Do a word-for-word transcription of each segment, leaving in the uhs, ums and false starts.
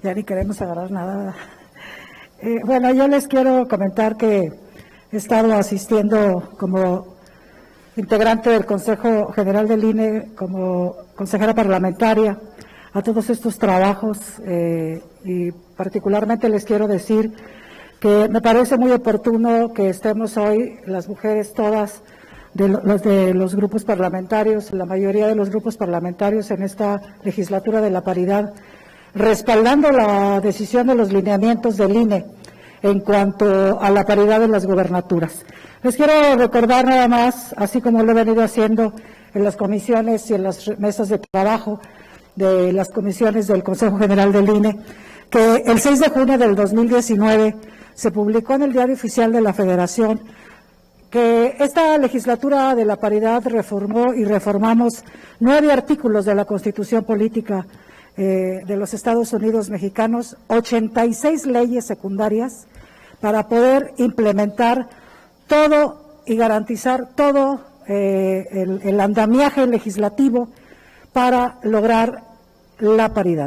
Ya ni queremos agarrar nada, ¿verdad? Eh, bueno, yo les quiero comentar que he estado asistiendo como integrante del Consejo General del I N E, como consejera parlamentaria, a todos estos trabajos eh, y particularmente les quiero decir que me parece muy oportuno que estemos hoy, las mujeres todas, de los, de los grupos parlamentarios, la mayoría de los grupos parlamentarios en esta legislatura de la paridad, respaldando la decisión de los lineamientos del I N E en cuanto a la paridad en las gubernaturas. Les quiero recordar nada más, así como lo he venido haciendo en las comisiones y en las mesas de trabajo de las comisiones del Consejo General del I N E, que el seis de junio del dos mil diecinueve se publicó en el Diario Oficial de la Federación que esta legislatura de la paridad reformó y reformamos nueve artículos de la Constitución Política eh, de los Estados Unidos Mexicanos, ochenta y seis leyes secundarias para poder implementar todo y garantizar todo eh, el, el andamiaje legislativo para lograr la paridad.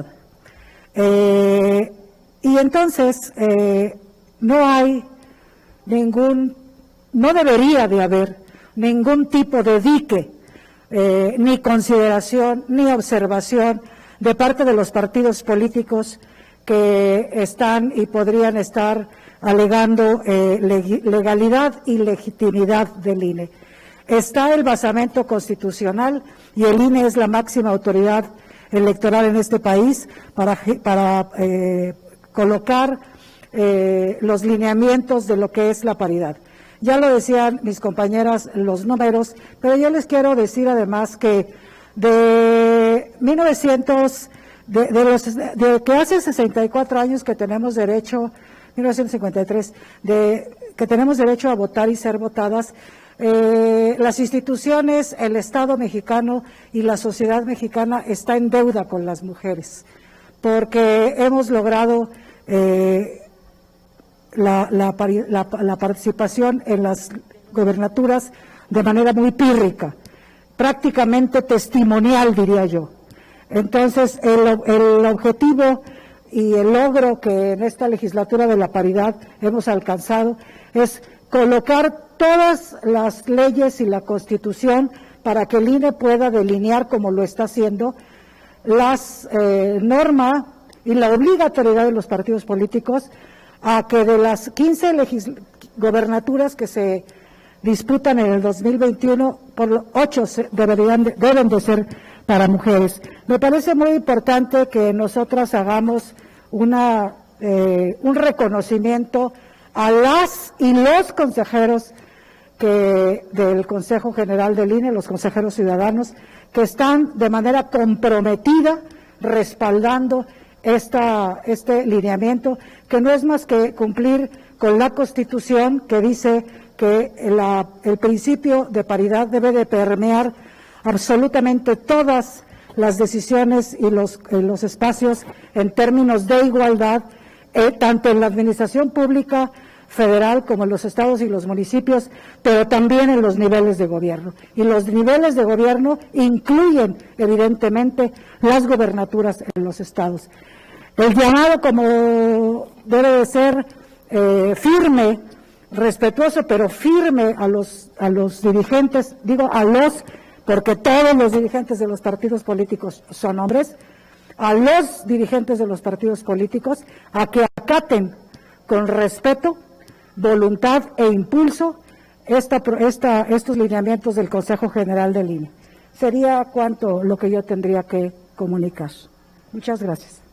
Eh, y entonces eh, no hay ningún, no debería de haber ningún tipo de dique, eh, ni consideración, ni observación de parte de los partidos políticos que están y podrían estar alegando eh, legalidad y legitimidad del I N E. Está el basamento constitucional y el I N E es la máxima autoridad electoral en este país para, para eh, colocar eh, los lineamientos de lo que es la paridad. Ya lo decían mis compañeras los números, pero yo les quiero decir además que de mil novecientos, de, de los, de que hace sesenta y cuatro años que tenemos derecho, mil novecientos cincuenta y tres, de que tenemos derecho a votar y ser votadas, eh, las instituciones, el Estado mexicano y la sociedad mexicana está en deuda con las mujeres, porque hemos logrado eh, la, la, la, la participación en las gobernaturas de manera muy pírrica, prácticamente testimonial, diría yo. Entonces, el, el objetivo y el logro que en esta legislatura de la paridad hemos alcanzado es colocar todas las leyes y la Constitución para que el I N E pueda delinear, como lo está haciendo, las eh, normas y la obligatoriedad de los partidos políticos a que de las quince gobernaturas que se disputan en el dos mil veintiuno, por ocho deberían de, deben de ser para mujeres. Me parece muy importante que nosotras hagamos una, eh, un reconocimiento a las y los consejeros que, del Consejo General del I N E, los consejeros ciudadanos, que están de manera comprometida respaldando esta, este lineamiento, que no es más que cumplir con la Constitución, que dice que la, el principio de paridad debe de permear absolutamente todas las decisiones y los, y los espacios en términos de igualdad, eh, tanto en la administración pública federal como en los estados y los municipios, pero también en los niveles de gobierno. Y los niveles de gobierno incluyen, evidentemente, las gobernaturas en los estados. El llamado, como debe de ser eh, firme, respetuoso, pero firme a los, a los dirigentes, digo a los, porque todos los dirigentes de los partidos políticos son hombres, a los dirigentes de los partidos políticos a que acaten con respeto, voluntad e impulso esta, esta, estos lineamientos del Consejo General del I N E. Sería cuanto lo que yo tendría que comunicar. Muchas gracias.